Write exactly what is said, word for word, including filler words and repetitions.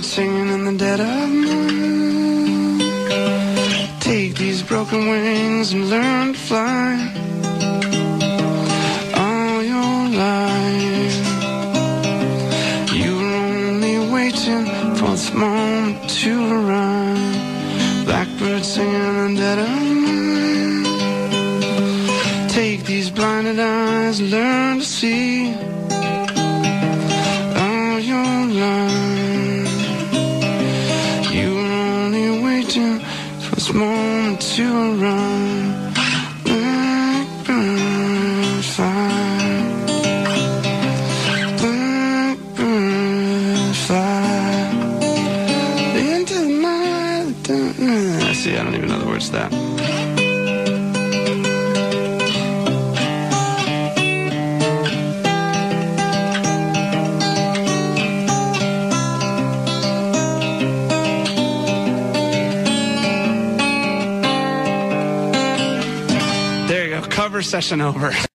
Blackbird singing in the dead of night. Take these broken wings and learn to fly. All your life you were only waiting for this moment to arrive. Blackbird singing in the dead of night. Take these blinded eyes and learn to see. All your life you were only waiting for this moment to arrive. Blackbird fly, blackbird fly into the night. See, I don't even know the words to that. There you go. Cover session over.